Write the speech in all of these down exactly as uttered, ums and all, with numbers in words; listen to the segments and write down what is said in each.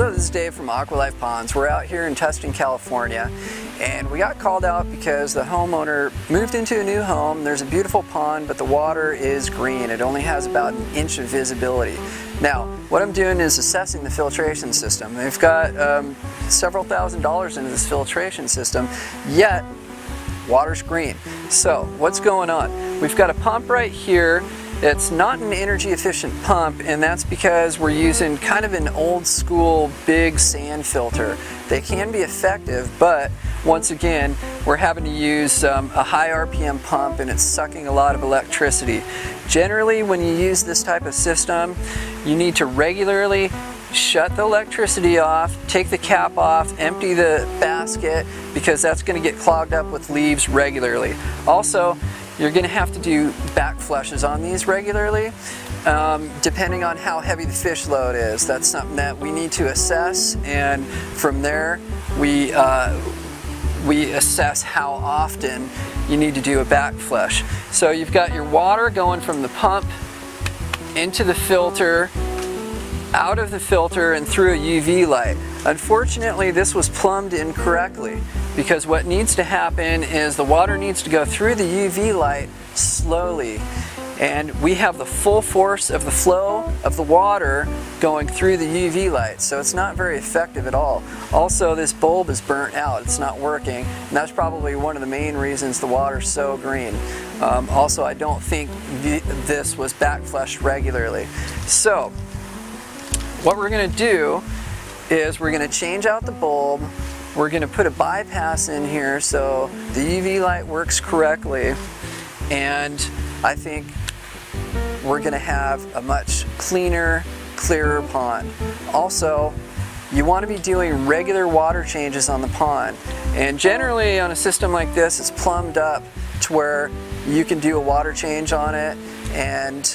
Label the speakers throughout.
Speaker 1: Hello, this is Dave from Aqualife Ponds. We're out here in Tustin, California, and we got called out because the homeowner moved into a new home. There's a beautiful pond, but the water is green. It only has about an inch of visibility. Now, what I'm doing is assessing the filtration system. They've got um, several thousand dollars into this filtration system, yet water's green. So, what's going on? We've got a pump right here. It's not an energy efficient pump, and that's because we're using kind of an old school big sand filter. They can be effective, but once again, we're having to use um, a high R P M pump, and it's sucking a lot of electricity. Generally, when you use this type of system, you need to regularly shut the electricity off, take the cap off, empty the basket, because that's going to get clogged up with leaves regularly. Also, you're going to have to do back flushes on these regularly, um, depending on how heavy the fish load is. That's something that we need to assess, and from there we, uh, we assess how often you need to do a back flush. So you've got your water going from the pump into the filter, out of the filter, and through a U V light. Unfortunately, this was plumbed incorrectly, because what needs to happen is the water needs to go through the U V light slowly, and we have the full force of the flow of the water going through the U V light, so it's not very effective at all. Also, this bulb is burnt out, it's not working, and that's probably one of the main reasons the water's so green. Um, also, I don't think th this was back flushed regularly. So what we're going to do is we're going to change out the bulb. We're going to put a bypass in here so the U V light works correctly, and I think we're going to have a much cleaner, clearer pond. Also, you want to be doing regular water changes on the pond, and generally on a system like this, it's plumbed up to where you can do a water change on it, and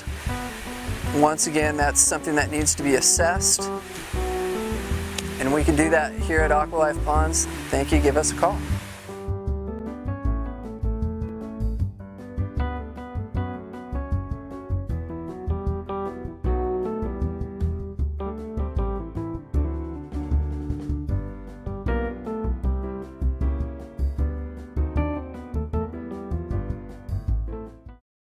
Speaker 1: once again, that's something that needs to be assessed, and we can do that here at Aqualife Ponds. Thank you. Give us a call.